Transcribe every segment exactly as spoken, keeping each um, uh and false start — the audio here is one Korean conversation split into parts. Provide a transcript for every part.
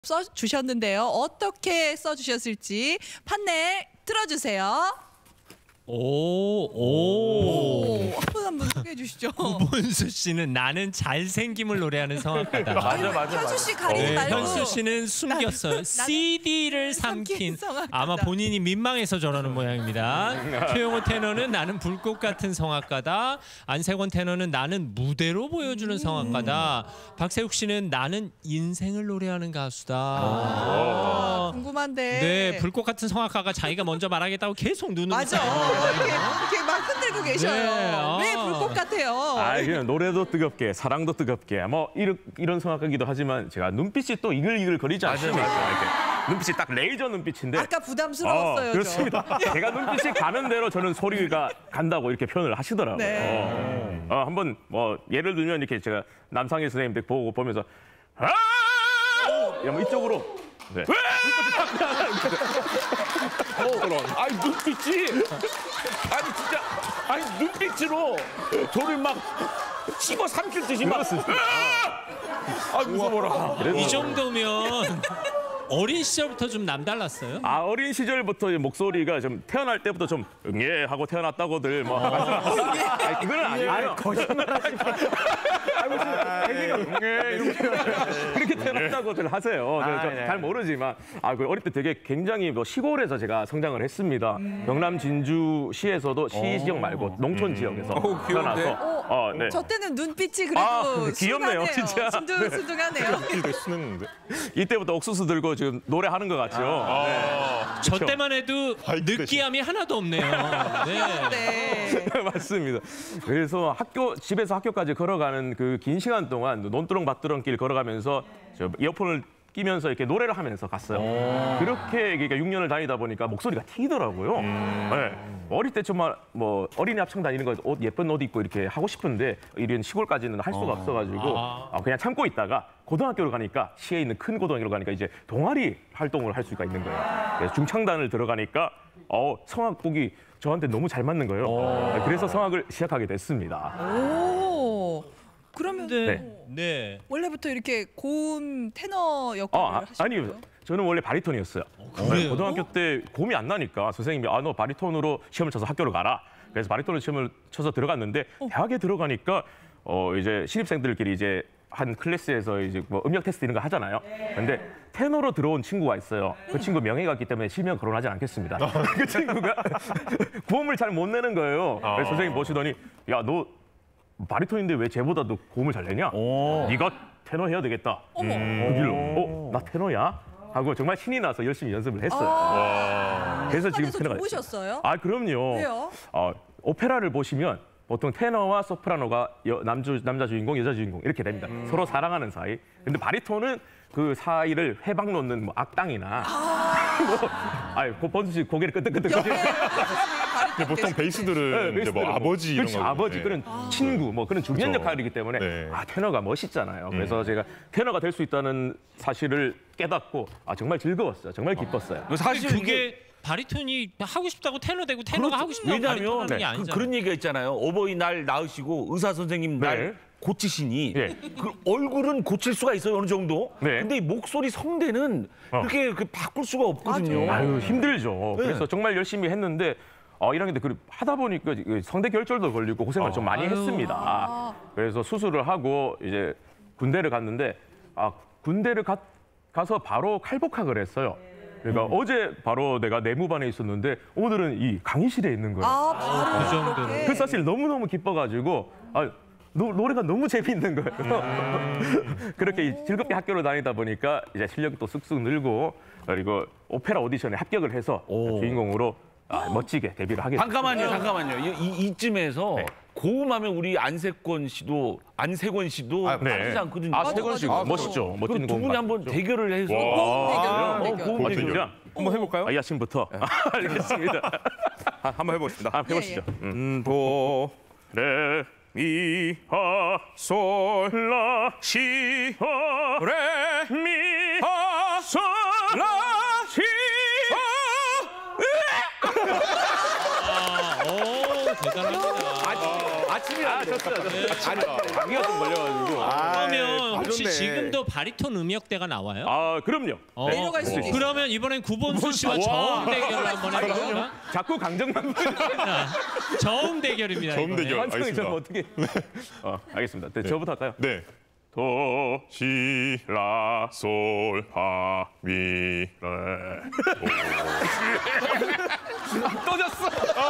써주셨는데요. 어떻게 써주셨을지 판넬 틀어주세요. 오, 오. 한 분 한 분 소개해 주시죠. 구본수 씨는 나는 잘생김을 노래하는 성악가다. 맞아, 맞아. 현수 씨 가리지 네, 말고. 현수 씨는 숨겼어요. 씨디를 삼킨. 아마 본인이 민망해서 저러는 모양입니다. 최용호 테너는 나는 불꽃 같은 성악가다. 안세권 테너는 나는 무대로 보여주는 성악가다. 박세욱 씨는 나는 인생을 노래하는 가수다. 아, 궁금한데. 네, 불꽃 같은 성악가가 자기가 먼저 말하겠다고 계속 눈을 맞아. 이렇게, 이렇게 막 흔들고 계셔요. 네, 아. 왜 불꽃 같아요? 아, 그냥 노래도 뜨겁게, 사랑도 뜨겁게, 뭐 이런 이런 성악가기도 하지만 제가 눈빛이 또 이글이글 거리지 않습니까? 이렇게 눈빛이 딱 레이저 눈빛인데. 아까 부담스러웠어요. 어, 그렇습니다. 제가 눈빛이 가는 대로 저는 소리가 간다고 이렇게 표현을 하시더라고요. 네. 어, 어, 한번 뭐 예를 들면 이렇게 제가 남상희 선생님들 보고 보면서 아! 야, 뭐 이쪽으로. 네. 어, 아니 눈빛이 아니 진짜 아니 눈빛으로 저를 막 씹어 삼킬 듯이 막 아 무서워라. 이 정도면 어린 시절부터 좀 남달랐어요? 아, 어린 시절부터 목소리가 좀 태어날 때부터 좀 응애 하고 태어났다고들 뭐 아, 그거는 아니에요. 거짓말하지 마. 아기가 응애 이렇게 그렇게 태어났다고들 하세요. 아, 네. 잘 모르지만 아, 그 어릴 때 되게 굉장히 뭐 시골에서 제가 성장을 했습니다. 음. 경남 진주시에서도 시 지역 말고 농촌 지역에서 오, 태어나서. 어, 네. 저 때는 눈빛이 그래도 아, 귀엽네요, 순하네요. 진짜. 순둥순둥하네요. 수능인데. 이때부터 옥수수 들고 지금 노래하는 것 같죠. 아, 네. 저 때만 해도 느끼함이 하나도 없네요. 네. 네. 맞습니다. 그래서 학교 집에서 학교까지 걸어가는 그 긴 시간 동안 논두렁 밭두렁길 걸어가면서 저 이어폰을 끼면서 이렇게 노래를 하면서 갔어요. 그렇게 그러니까 육 년을 다니다 보니까 목소리가 튀더라고요. 음. 네. 어릴 때 정말 뭐 어린이 합창 다니는 거 옷 예쁜 옷 입고 이렇게 하고 싶은데 이런 시골까지는 할 수가 어. 없어가지고 아. 그냥 참고 있다가 고등학교를 가니까 시에 있는 큰 고등학교를 가니까 이제 동아리 활동을 할 수가 있는 거예요. 그래서 중창단을 들어가니까 어, 성악곡이 저한테 너무 잘 맞는 거예요. 오. 그래서 성악을 시작하게 됐습니다. 오. 그러면 네. 네. 원래부터 이렇게 고음 테너 역할을 아, 하신 아니, 거예요? 저는 원래 바리톤이었어요. 그래요? 고등학교 때 고음이 안 나니까 선생님이 아, 너 바리톤으로 시험을 쳐서 학교를 가라. 그래서 바리톤으로 시험을 쳐서 들어갔는데 어. 대학에 들어가니까 어, 이제 신입생들끼리 이제 한 클래스에서 이제 뭐 음역 테스트 이런 거 하잖아요. 근데 테너로 들어온 친구가 있어요. 그 친구 명예가 있기 때문에 실명 거론하지 않겠습니다. 그 친구가 고음을 잘 못 내는 거예요. 그래서 선생님 보시더니 야, 너 바리톤인데 왜 쟤보다 너 고음을 잘 내냐? 오. 네가 테너 해야 되겠다. 어머. 그 길로. 어, 나 테너야? 하고 정말 신이 나서 열심히 연습을 했어요. 아. 그래서 지금 테너가 좋으셨어요? 아, 그럼요. 왜요? 어, 오페라를 보시면 보통 테너와 소프라노가 여, 남주, 남자 주인공, 여자 주인공 이렇게 됩니다. 음. 서로 사랑하는 사이. 근데 바리톤은 그 사이를 회방 놓는 뭐 악당이나 아, 뭐, 아유, 본수 씨 고개를 끄덕끄덕. 보통 베이스들은 네, 이제 뭐 아버지 이런 그렇죠, 거. 아버지 네. 그런 아. 친구 뭐 그런 중년 그렇죠. 역할이기 때문에 네. 아, 테너가 멋있잖아요. 그래서 음. 제가 테너가 될 수 있다는 사실을 깨닫고 아, 정말 즐거웠어요. 정말 기뻤어요. 아. 사실 그게 바리톤이 하고 싶다고 테너 되고 테너가 하고 싶다고 바리톤 하는 게 네. 아니잖아요. 그, 그런 얘기가 있잖아요. 어버이날 낳으시고 의사 선생님 날 네. 고치시니 네. 그 얼굴은 고칠 수가 있어요, 어느 정도. 네. 근데 이 목소리 성대는 어. 그렇게 그 바꿀 수가 없거든요. 아유, 힘들죠. 네. 그래서 정말 열심히 했는데 어, 일 학년 때 그 하다 보니까 성대 결절도 걸리고 고생을 어. 좀 많이 아유. 했습니다. 아. 그래서 수술을 하고 이제 군대를 갔는데 아, 군대를 가, 가서 바로 칼복학을 했어요. 그러니까 음. 어제 바로 내가 내무반에 있었는데 오늘은 이 강의실에 있는 거예요. 아, 바로 그 정도로. 그 사실 너무너무 기뻐가지고 아, 노, 노래가 너무 재밌는 거예요. 음. 그렇게 즐겁게 학교를 다니다 보니까 이제 실력도 쑥쑥 늘고 그리고 오페라 오디션에 합격을 해서 오. 주인공으로 아, 멋지게 데뷔를 하게 됐습니다. 잠깐만요, 잠깐만요. 이, 이, 이쯤에서 네. 고음하면 우리 안세권 씨도 안세권 씨도 아, 네. 빠지지 않거든요. 아, 세권 씨 맞아, 맞아. 멋있죠. 멋진 그럼 두 고음 분이 한번 같죠. 대결을 해서 고음 대결, 아, 고음 어, 대결. 고음 어, 대결. 진짜? 한번 해볼까요? 아, 이 아침부터 알겠습니다. 아, 한번 해보겠습니다. 아, 해보시죠. 예, 예. 음. 음, 도, 레, 미, 하, 솔, 라, 시, 하, 레, 미, 하, 솔, 라, 시, 아, 오, 대단합니다. 아직, 아침이야. 아, 좋습니다. 좋습니다. 감기가 좀 걸려가지고. 아, 그러면 혹시 봐줬네. 지금도 바리톤 음역대가 나와요? 아, 그럼요. 어, 내려갈 수도 있어요. 그러면 이번엔 구본수 씨와 저음 대결을 한번 해볼까? 자꾸 강정만 자, 저음 대결입니다. 저음 이번에. 대결. 완전히 알겠습니다. 좀 어떻게? 어, 알겠습니다. 네, 저부터 할까요? 네. 도, 시, 라, 솔, 파, 미, 레. 또 졌어.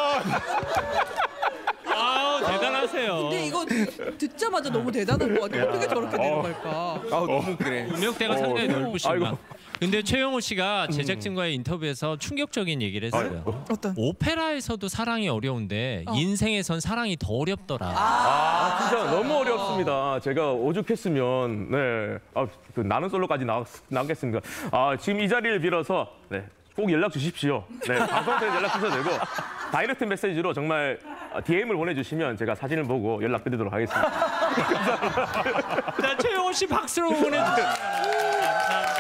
아우 대단하세요. 근데 이거 듣자마자 너무 대단한 것 같아요. 어떻게 저렇게 내려갈까? 아 너무 그래. 음역대가 상당히 넓으신가. 아이고. 근데 최영호 씨가 제작진과의 인터뷰에서 충격적인 얘기를 했어요. 어떤? 오페라에서도 사랑이 어려운데 어. 인생에선 사랑이 더 어렵더라. 아, 진짜 너무 어렵습니다. 제가 오죽했으면, 네, 아, 그 나는 솔로까지 나, 나겠습니까? 아, 지금 이 자리를 빌어서, 네, 꼭 연락 주십시오. 네, 방송국에 연락 주셔도 되고, 다이렉트 메시지로 정말 디엠을 보내주시면 제가 사진을 보고 연락드리도록 하겠습니다. 자, 최영호 씨 박수로 보내주세요.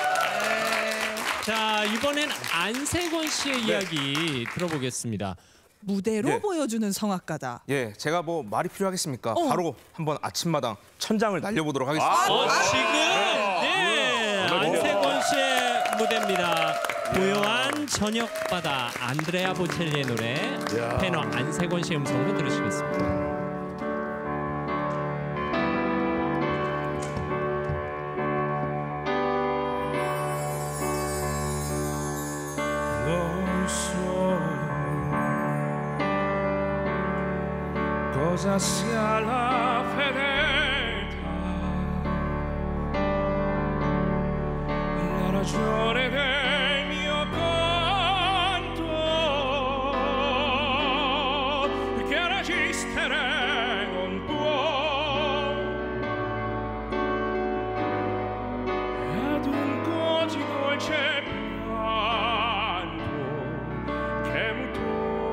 자, 이번엔 안세권 씨의 이야기 들어보겠습니다. 무대로 예. 보여주는 성악가다. 예, 제가 뭐 말이 필요하겠습니까? 어. 바로 한번 아침마당 천장을 날려보도록 하겠습니다. 아, 어, 지금 네, 안세권 씨의 무대입니다. 고요한 저녁바다 안드레아 보첼리의 노래 테너 안세권 씨 음성으로 들으시겠습니다. Cosa sia la fedeltà, la ragione del mio canto, che resistere non può ad un così dolce pianto che mutò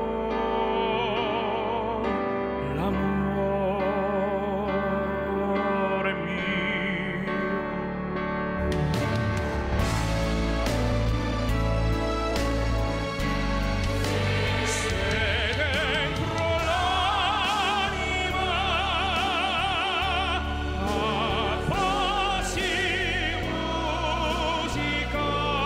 l'amore mio. Se dentro l'anima fossi musica,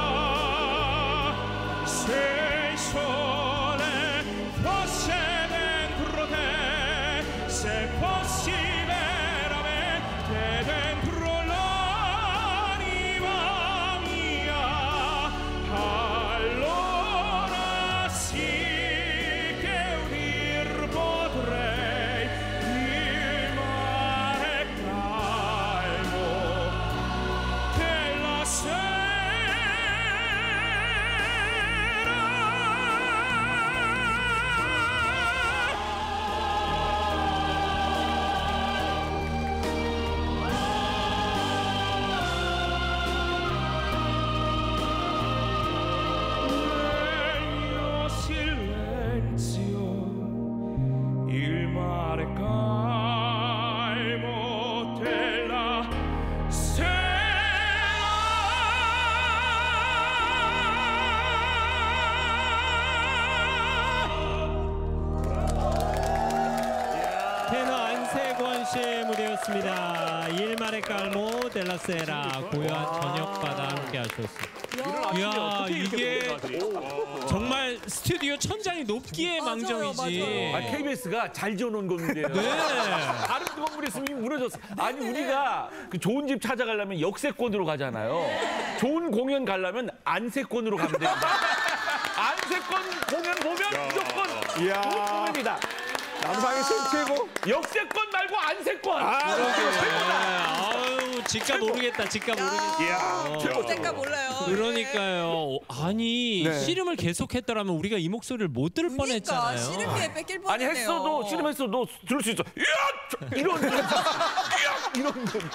se il sole fosse dentro te, se fossi veramente dentro l'anima mia, allora sì che udir potrei il mare calmo della nel mio silenzio il mare calmo della 테너 안세권 씨의 무대였습니다. 일말의 깔모 델라세라 고요한 저녁바다 함께 하셨습니다. 이야, 이게 정말 스튜디오 천장이 높기에 맞아요, 망정이지. 맞아요. 아, 케이비에스가 잘 지어놓은 건데요. 네. 다른 건물이 있으면 이미 무너졌어. 아니 우리가 그 좋은 집 찾아가려면 역세권으로 가잖아요. 좋은 공연 가려면 안세권으로 가면 됩니다. 안세권 공연 보면 무조건 이야. 좋은 공연이다. 남상의 최고. 역세권 말고 안세권. 네. 아유, 집값 모르겠다. 집값 모르겠다. 어. 어쨌까 몰라요. 그러니까요. 아니 네. 씨름을 계속했더라면 우리가 이 목소리를 못 들을 그러니까 뻔했잖아요. 씨름비에 뺏길 아니 뻔했네요. 했어도 씨름했어도 들을 수 있어. 이야! 이런 이야! 이런 거.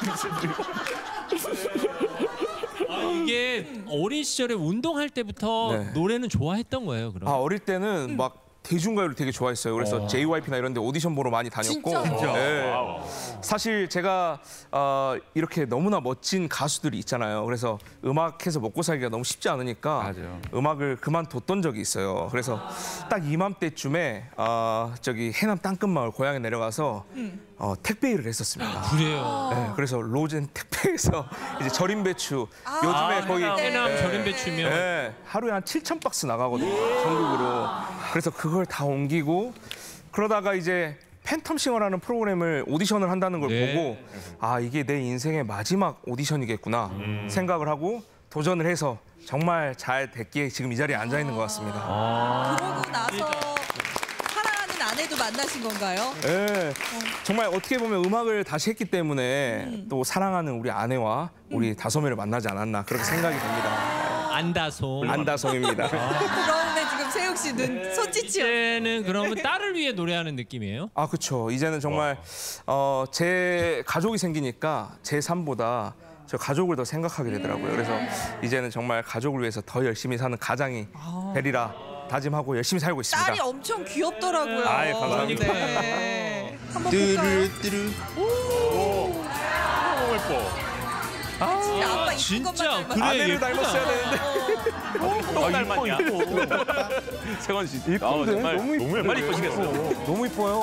아, 이게 어린 시절에 운동할 때부터 네. 노래는 좋아했던 거예요. 그럼. 아 어릴 때는 막 대중가요를 되게 좋아했어요. 그래서 제이와이피나 이런 데 오디션 보러 많이 다녔고. 진짜요? 네. 사실 제가 어, 이렇게 너무나 멋진 가수들이 있잖아요. 그래서 음악해서 먹고 살기가 너무 쉽지 않으니까 맞아요. 음악을 그만뒀던 적이 있어요. 그래서 딱 이맘때쯤에 어, 저기 해남 땅끝마을 고향에 내려가서 어, 택배 일을 했었습니다. 그래요. 네, 그래서 로젠 택배에서 이제 절임 배추 요즘에 거의 해남 네. 절임 배추면 네, 하루에 한 칠천 박스 나가거든요. 전국으로. 그래서 그걸 다 옮기고 그러다가 이제 팬텀싱어라는 프로그램을 오디션을 한다는 걸 네. 보고 아 이게 내 인생의 마지막 오디션이겠구나 음. 생각을 하고 도전을 해서 정말 잘 됐기에 지금 이 자리에 앉아 있는 것 같습니다. 그러고 나서 사랑하는 아내도 만나신 건가요? 네, 정말 어떻게 보면 음악을 다시 했기 때문에 또 사랑하는 우리 아내와 우리 다솜이를 만나지 않았나 그렇게 생각이 됩니다. 안다솜. 안다솜입니다. 부러움에 지금 세욱 씨 눈 손짓이요. 이제는 그러면 딸을 위해 노래하는 느낌이에요? 아 그렇죠. 이제는 정말 어, 제 가족이 생기니까 제 삶보다 저 가족을 더 생각하게 되더라고요. 그래서 이제는 정말 가족을 위해서 더 열심히 사는 가장이 되리라 다짐하고 열심히 살고 있습니다. 딸이 엄청 귀엽더라고요. 아이, 감사합니다. 네. 한번 볼까요? 뚜루 너무 예뻐. 진짜 아빠 이쁜 진짜 것만 그래 닮았어. 아내를 예쁘다. 닮았어야 되는데. 또 닮았냐? 세건 씨. 아, 정말 너무 이쁘- 정말 이쁘시겠어요. 너무 이뻐요.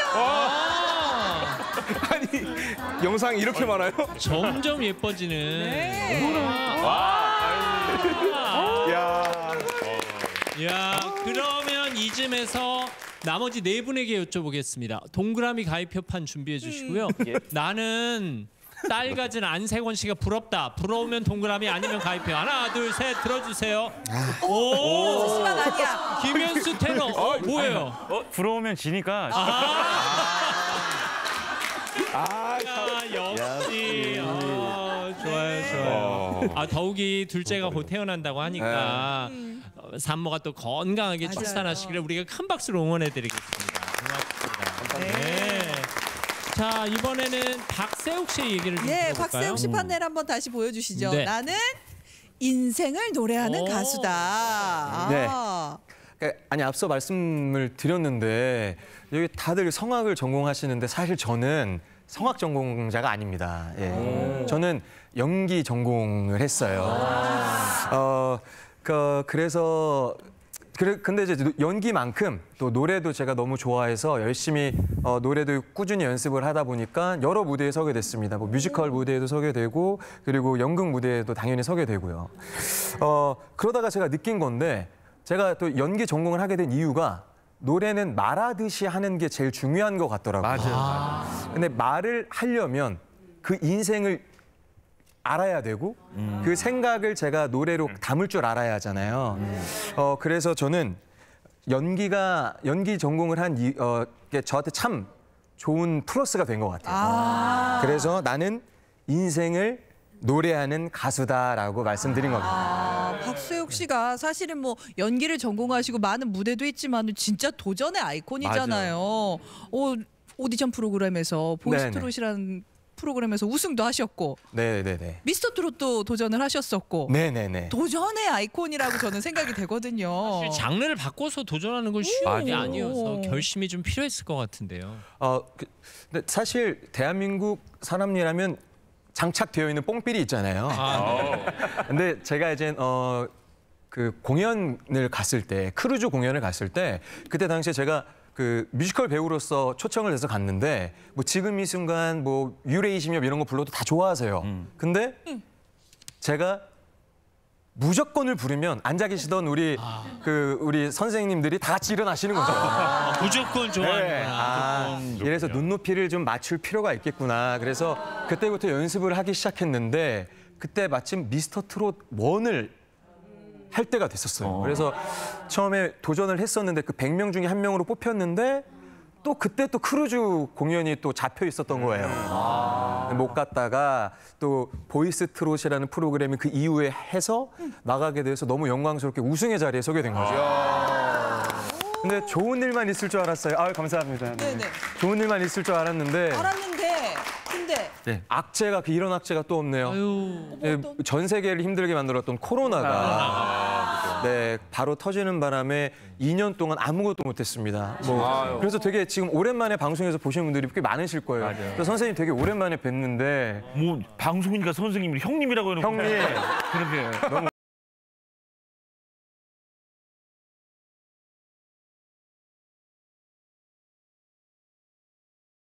아, 아니 영상이 이렇게 많아요? 점점 예뻐지는. 네. 야. 야, 그러면 이쯤에서 나머지 네 분에게 여쭤보겠습니다. 동그라미 가입 협판 준비해 주시고요. 나는 딸 가진 안세권 씨가 부럽다. 부러우면 동그라미 아니면 가입해요. 하나, 둘, 셋 들어주세요. 오, 수시만 아니야. 김현수 테너. 어, 뭐예요? 어, 부러우면 지니까. 아, 역시. 아, 좋아요, 좋아요. 아, 더욱이 둘째가 곧 태어난다고 하니까 어, 산모가 또 건강하게 맞아요. 출산하시기를 우리가 큰 박수로 응원해드리겠습니다. 고맙습니다. 네. 자, 이번에는 박세욱 씨의 얘기를 좀 네, 들어볼까요? 박세욱 씨 판넬 한번 다시 보여주시죠. 네. 나는 인생을 노래하는 오. 가수다. 아. 그러니까 아니 앞서 말씀을 드렸는데 여기 다들 성악을 전공하시는데 사실 저는 성악 전공자가 아닙니다. 예. 저는 연기 전공을 했어요. 어, 그, 그래서 그래, 근데 이제 연기만큼 또 노래도 제가 너무 좋아해서 열심히 어, 노래도 꾸준히 연습을 하다 보니까 여러 무대에 서게 됐습니다. 뭐 뮤지컬 무대에도 서게 되고 그리고 연극 무대에도 당연히 서게 되고요. 어, 그러다가 제가 느낀 건데 제가 또 연기 전공을 하게 된 이유가 노래는 말하듯이 하는 게 제일 중요한 것 같더라고요. 맞아요. 아. 근데 말을 하려면 그 인생을 알아야 되고 음. 그 생각을 제가 노래로 담을 줄 알아야 하잖아요. 음. 어, 그래서 저는 연기가 연기 전공을 한 이, 어, 게 저한테 참 좋은 플러스가 된 것 같아요. 아. 그래서 나는 인생을 노래하는 가수다라고 말씀드린 겁니다. 아, 박세욱 씨가 사실은 뭐 연기를 전공하시고 많은 무대도 했지만 진짜 도전의 아이콘이잖아요. 어, 오디션 프로그램에서 보이스트롯이라는 프로그램에서 우승도 하셨고 네네네. 미스터트롯도 도전을 하셨었고 네네네. 도전의 아이콘이라고 저는 생각이 되거든요. 사실 장르를 바꿔서 도전하는 건 쉬운 일이 맞아요. 아니어서 결심이 좀 필요했을 것 같은데요. 어, 그, 근데 사실 대한민국 사람이라면 장착되어 있는 뽕필이 있잖아요. 아, 근데 제가 이제 어, 그 공연을 갔을 때 크루즈 공연을 갔을 때 그때 당시에 제가 그 뮤지컬 배우로서 초청을 해서 갔는데 뭐 지금 이 순간 뭐 유레이시며 이런 거 불러도 다 좋아하세요. 근데 제가 무조건을 부르면 앉아 계시던 우리 그 우리 선생님들이 다 같이 일어나시는 거죠. 아, 무조건 네. 좋아하는구나. 아, 이래서 눈높이를 좀 맞출 필요가 있겠구나. 그래서 그때부터 연습을 하기 시작했는데 그때 마침 미스터 트롯 원을 할 때가 됐었어요. 그래서 처음에 도전을 했었는데 그 백 명 중에 한 명으로 뽑혔는데 또 그때 또 크루즈 공연이 또 잡혀 있었던 거예요. 못 갔다가 또 보이스 트롯이라는 프로그램이 그 이후에 해서 나가게 돼서 너무 영광스럽게 우승의 자리에 서게 된 거죠. 근데 좋은 일만 있을 줄 알았어요. 아, 감사합니다. 네. 네네. 좋은 일만 있을 줄 알았는데 알았는데 근데 네, 악재가 그 이런 악재가 또 없네요. 아유, 네, 전 세계를 힘들게 만들었던 코로나가 네, 바로 터지는 바람에 이 년 동안 아무것도 못했습니다. 뭐, 그래서 되게 지금 오랜만에 방송에서 보시는 분들이 꽤 많으실 거예요. 맞아요. 그래서 선생님 되게 오랜만에 뵀는데 뭐 방송이니까 선생님이 형님이라고 해놓고 형님 그렇게 너무